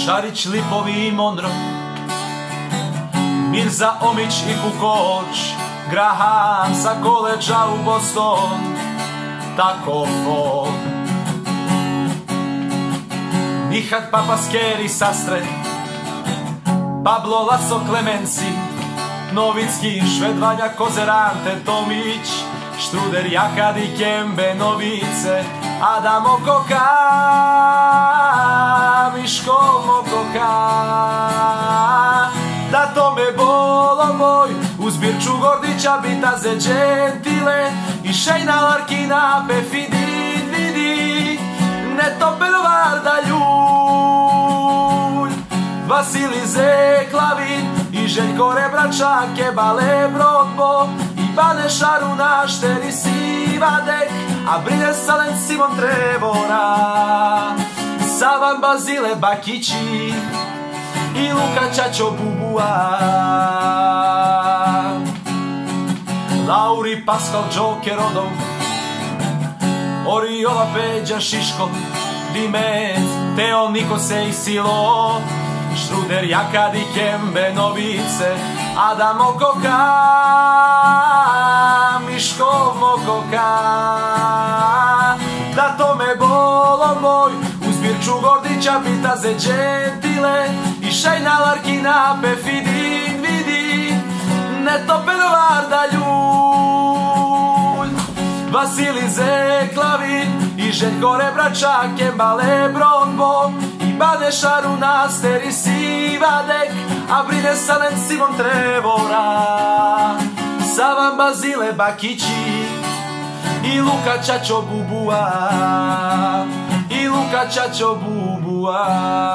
Šarić, Lipovi i Monro, Mirza, Omić i Kukoč, Graham sa koleđa u Boston, tako fo. Nihat, Papaskeri, Sastre, Pablo, Laso, Klemenci, Novicki, Šved, Vanja, Kozerante, Tomić, Štruder, Jakadi, Kembe, Novice, Adam Okoka, Miško Mokoka. Da to me bolo moj, uz Birču Gordića, Bitaze, Gentile i Šejna, Larkina, Pefidin, vidi, Netopen, Varda, Ljulj, Vasili, Zeklavin i Željko Rebrača, Kebale, Brodbo i Bane, Šaruna, Šteri, Sivadek, a Brine, Salen, Simon, Trevora, Savan, Bazile, Bakići i Luka, Čačo, Bubua, Lauri, Pascal, Joker, Odom, Oriola, Peđa, Šiško, Dimec, Teo, Nikose i Silo, Štruder, Jakadi, Kembe, Novice, Adam Okoka, Miško Mokoka. Da to me bolo moj, uz Birču Gordića, Bitaze, Gentile i Šejna, Larkina, Pefidin, vidi, Netopen, Varda, Ljulj, Vasili, Zeklavin i Željko Rebrača, Kembale, Brodbo i Bane, Šaruna, Steri, Sivadek, a Brine, Salen, Simon, Trevora, Savan, Bazile, Bakići i Luka, Čačo, Bubua, i Luka, Čačo, Bubua.